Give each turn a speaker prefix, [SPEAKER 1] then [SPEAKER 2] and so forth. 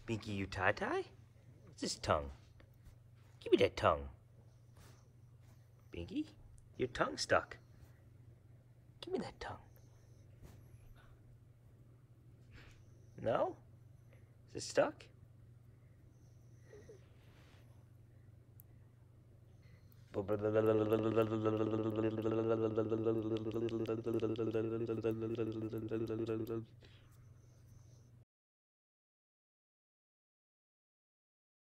[SPEAKER 1] Binky, you tie-tie? What's this tongue? Give me that tongue. Binky, your tongue's stuck. Give me that tongue. No? Is it stuck?